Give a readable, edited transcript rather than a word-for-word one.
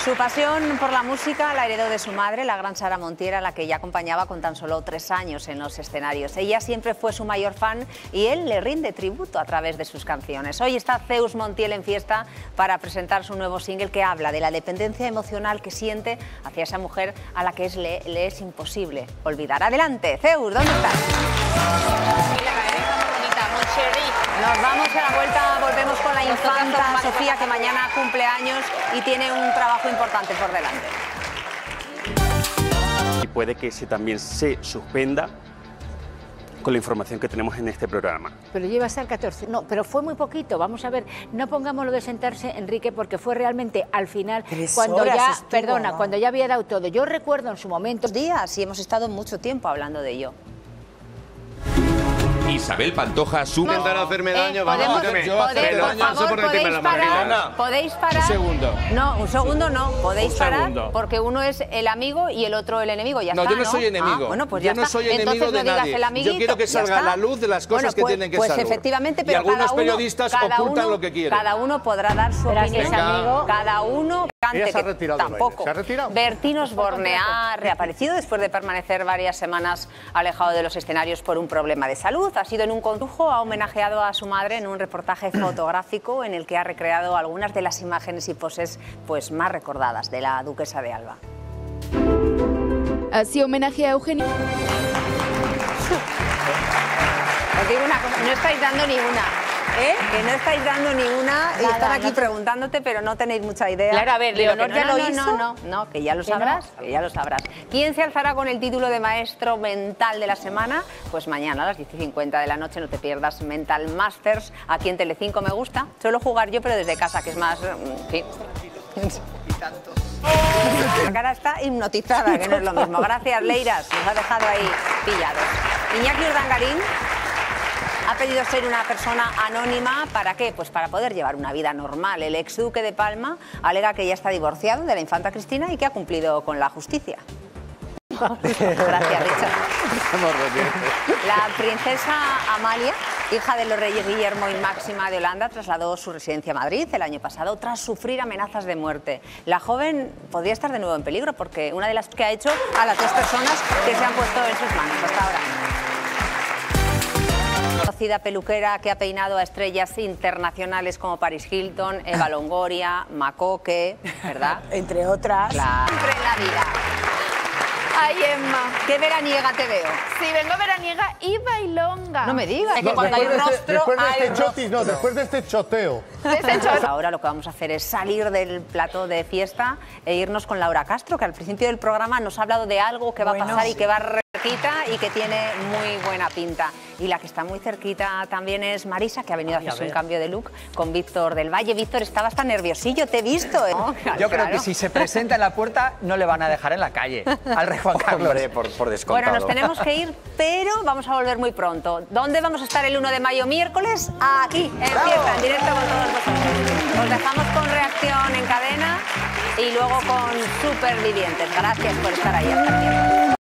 Su pasión por la música la heredó de su madre, la gran Sara Montiel, a la que ya acompañaba con tan solo 3 años en los escenarios. Ella siempre fue su mayor fan y él le rinde tributo a través de sus canciones. Hoy está Zeus Montiel en fiesta para presentar su nuevo single que habla de la dependencia emocional que siente hacia esa mujer a la que le es imposible olvidar. Adelante, Zeus, ¿dónde estás? Nos vamos a la vuelta, volvemos con la infanta Sofía, que mañana cumple años y tiene un trabajo importante por delante. Y puede que también se suspenda con la información que tenemos en este programa. Pero lleva hasta el 14. No, pero fue muy poquito. Vamos a ver, no pongamos lo de sentarse, Enrique, porque fue realmente al final, cuando ya, perdona, cuando ya había dado todo. Yo recuerdo en su momento... días y hemos estado mucho tiempo hablando de ello. Isabel Pantoja sube... Intentar hacerme daño, ¿Podéis parar? Un segundo. No, un segundo no. Podéis parar porque uno es el amigo y el otro el enemigo. Ya no, está, yo no soy enemigo. Bueno, pues yo ya no está. soy enemigo Entonces, de no digas nadie. el amiguito, Yo quiero que salga a la luz de las cosas que tienen que salir. Pues efectivamente, pero y algunos cada uno, periodistas ocultan lo que quieren. Cada uno podrá dar su opinión. Cada uno... Ella se ha retirado tampoco. ¿Se ha retirado? Bertín Osborne ha reaparecido después de permanecer varias semanas alejado de los escenarios por un problema de salud. Ha sido en un condujo, ha homenajeado a su madre en un reportaje fotográfico en el que ha recreado algunas de las imágenes y poses pues, más recordadas de la duquesa de Alba. Así homenaje a Eugenia. Os digo una cosa, no estáis dando ni una. Que no estáis dando ni una y están aquí preguntándote, pero no tenéis mucha idea. Claro, a ver, Leonor ya lo hizo. No, que ya lo sabrás, que ya lo sabrás. ¿Quién se alzará con el título de maestro mental de la semana? Pues mañana a las 10:50 de la noche no te pierdas Mental Masters, aquí en Telecinco. Me gusta. Suelo jugar yo, pero desde casa, que es más... sí. La cara está hipnotizada, que no es lo mismo. Gracias, Leiras, nos ha dejado ahí pillados. Iñaki Urdangarín ha pedido ser una persona anónima. ¿Para qué? Pues para poder llevar una vida normal. El exduque de Palma alega que ya está divorciado de la infanta Cristina y que ha cumplido con la justicia. Gracias, Richard. La princesa Amalia, hija de los reyes Guillermo y Máxima de Holanda, trasladó su residencia a Madrid el año pasado tras sufrir amenazas de muerte. La joven podría estar de nuevo en peligro porque una de las que ha hecho a las 2 personas que se han puesto en sus manos hasta ahora. Conocida peluquera que ha peinado a estrellas internacionales como Paris Hilton, Eva Longoria, Macoque, ¿verdad? Entre otras. Siempre en la vida. Ay, Emma. ¿Qué veraniega te veo? Sí, vengo veraniega y bailonga. No me digas. No, Cuando hay rostro, después de este choteo. Ahora lo que vamos a hacer es salir del plató de fiesta e irnos con Laura Castro, que al principio del programa nos ha hablado de algo que va a pasar y que va cerquita y que tiene muy buena pinta. Y la que está muy cerquita también es Marisa, que ha venido a hacerse un cambio de look con Víctor del Valle. Víctor, estabas tan nerviosillo, te he visto. Yo creo que si se presenta en la puerta no le van a dejar en la calle al rey Juan Carlos. Hombre, por descontado. Bueno, nos tenemos que ir, pero vamos a volver muy pronto. ¿Dónde vamos a estar el 1 de mayo, miércoles? Aquí, en fiesta, en directo con todos vosotros. Os dejamos con Reacción en cadena y luego con Supervivientes. Gracias por estar ahí. Hasta el miércoles.